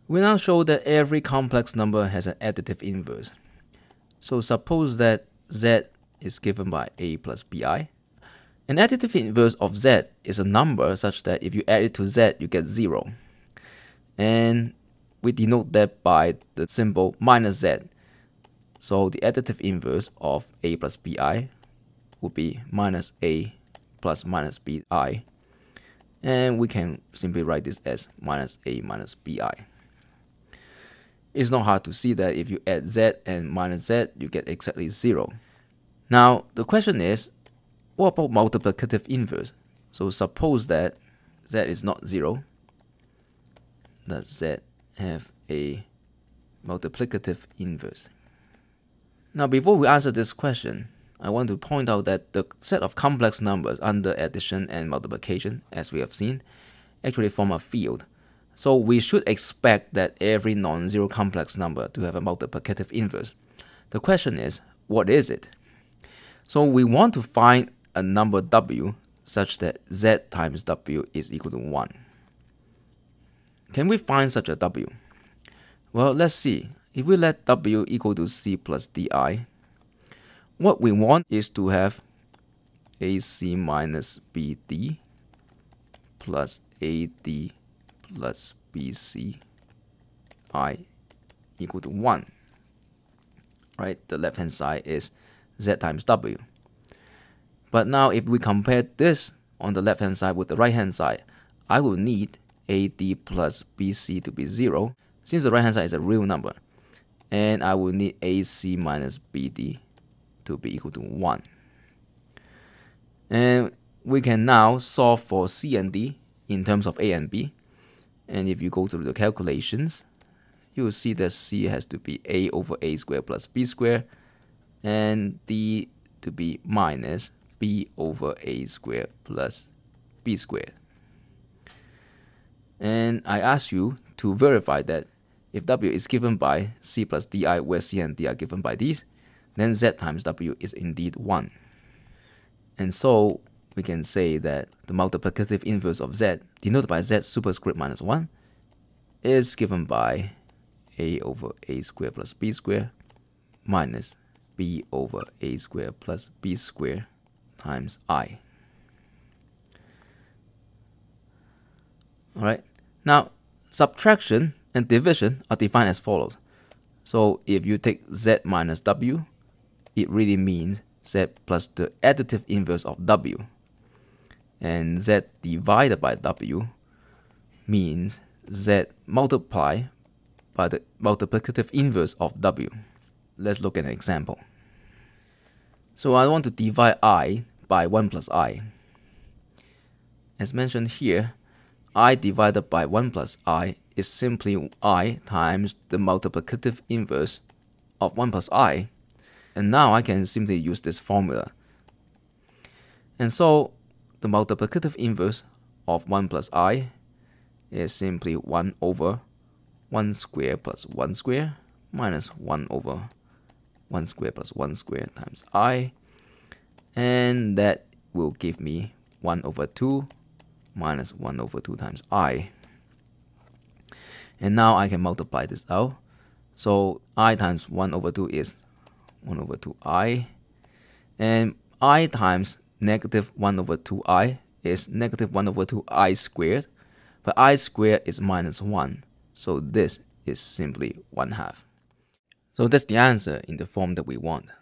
We now show that every complex number has an additive inverse. So suppose that z is given by a plus bi. An additive inverse of z is a number such that if you add it to z, you get 0. And we denote that by the symbol minus z. So the additive inverse of a plus bi would be minus a plus minus bi. And we can simply write this as minus a minus bi. It's not hard to see that if you add z and minus z, you get exactly 0. Now, the question is, what about multiplicative inverse? So suppose that z is not 0. Does z have a multiplicative inverse? Now, before we answer this question, I want to point out that the set of complex numbers under addition and multiplication, as we have seen, actually form a field. So we should expect that every non-zero complex number to have a multiplicative inverse. The question is, what is it? So we want to find a number w such that z times w is equal to 1. Can we find such a w? Well, let's see. If we let w equal to c plus di, what we want is to have ac minus bd plus ad plus bc I equal to 1. Right? The left hand side is z times w. But now if we compare this on the left hand side with the right hand side, I will need ad plus bc to be 0, since the right hand side is a real number. And I will need ac minus bd to be equal to 1. And we can now solve for c and d in terms of a and b. And if you go through the calculations, you will see that c has to be a over a squared plus b squared, and d to be minus b over a squared plus b squared. And I ask you to verify that if w is given by c plus di, where c and d are given by these, then z times w is indeed 1. And so we can say that the multiplicative inverse of z, denoted by z superscript minus 1, is given by a over a squared plus b squared minus b over a squared plus b squared times I. Alright, now subtraction and division are defined as follows. So if you take z minus w, it really means z plus the additive inverse of w. And z divided by w means z multiplied by the multiplicative inverse of w. Let's look at an example. So I want to divide I by 1 plus I. As mentioned here, I divided by 1 plus I is simply I times the multiplicative inverse of 1 plus I. And now I can simply use this formula. And so the multiplicative inverse of 1 plus I is simply 1 over 1 squared plus 1 squared minus 1 over 1 squared plus 1 squared times I. And that will give me 1 over 2 minus 1 over 2 times I. And now I can multiply this out. So I times 1 over 2 is 1 over 2i. And I times negative 1 over 2i is negative 1 over 2i squared. But I squared is minus 1. So this is simply 1/2. So that's the answer in the form that we want.